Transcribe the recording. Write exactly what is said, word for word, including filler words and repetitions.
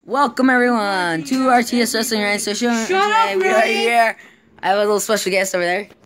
Welcome everyone to R T S Wrestling Ryan Social. Shut up, we are Ryan! here. I have a little special guest over there.